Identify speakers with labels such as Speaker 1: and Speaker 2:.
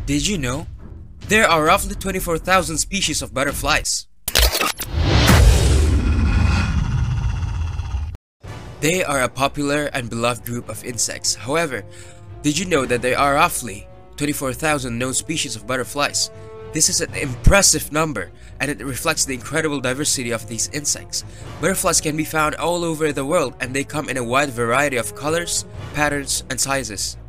Speaker 1: Did you know? There are roughly 24,000 species of butterflies. They are a popular and beloved group of insects. However, did you know that there are roughly 24,000 known species of butterflies? This is an impressive number, and it reflects the incredible diversity of these insects. Butterflies can be found all over the world, and they come in a wide variety of colors, patterns, and sizes.